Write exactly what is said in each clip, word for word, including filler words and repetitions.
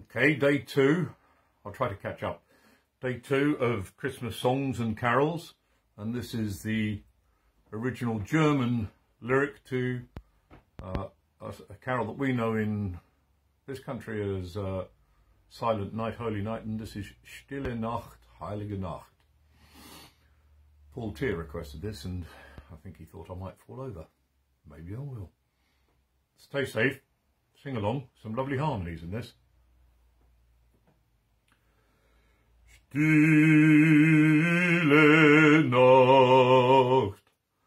Okay, day two. I'll try to catch up. Day two of Christmas songs and carols, and this is the original German lyric to uh, a, a carol that we know in this country as uh, Silent Night, Holy Night, and this is Stille Nacht, Heilige Nacht. Paul Tier requested this, and I think he thought I might fall over. Maybe I will. Stay safe, sing along, some lovely harmonies in this. Stille Nacht,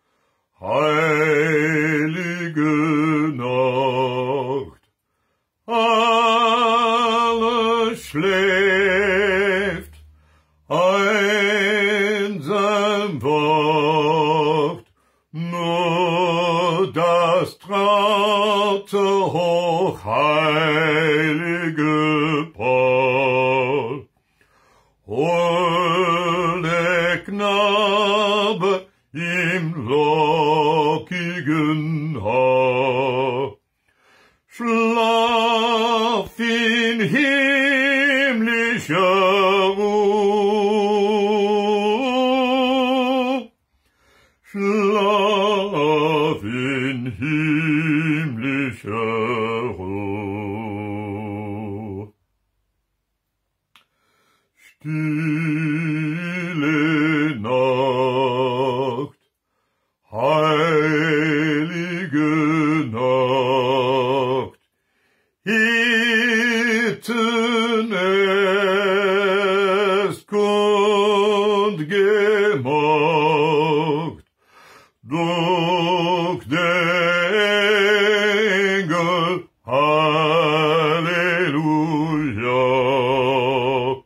heilige Nacht, alles schläft, einsam wacht, nur das traute hochheilige Paar. Holde Knabe im lockigen Haar, schlaf in himmlischer Ruhe, schlaf in himmlischer Ruhe. Stille Nacht, heilige Nacht, Hirten erst kundgemacht, durch der Engel, Halleluja,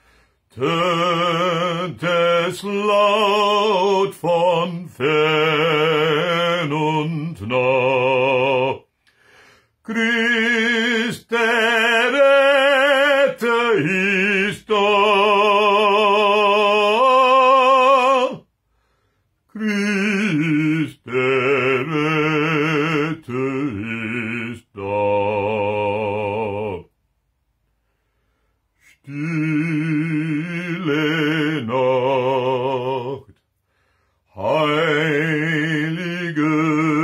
tönt es laut von fern und nah. Christ der Retter ist da. Christ der Retter ist da. Stille Nacht, heilige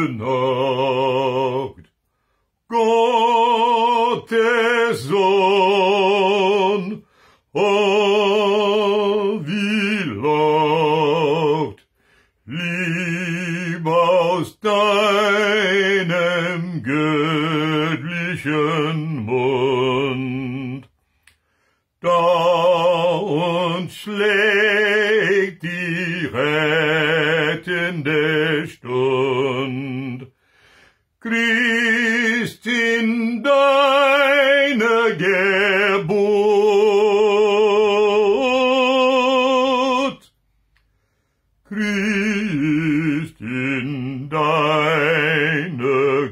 Nacht, Gottes Sohn, oh wie laut, lieb aus deinem göttlichen Mund. Da uns schlägt die rettende Stund, Christ in deiner Geburt, Christ in deiner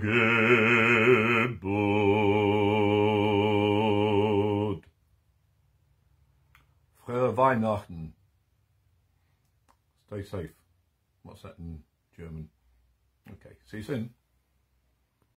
Geburt. Frohe Weihnachten. Stay safe. What's that in German? Okay, see you soon.